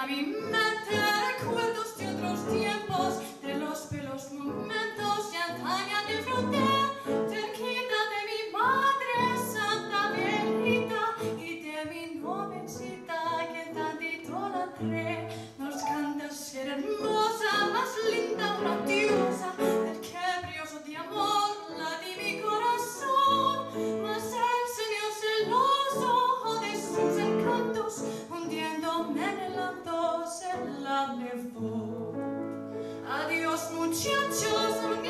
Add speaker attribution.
Speaker 1: mi mente recuerdos de otros tiempos, de los pelos momentos de antaña disfruté, cerquita de mi madre santa viejita y de mi novencita que tanto idolatré. Nos canta ser hermosa, más linda, una diosa, del que brioso de amor la di mi corazón, mas el señor celoso de sus encantos, hundiéndome en el llanto, se la llevó. Adiós muchachos,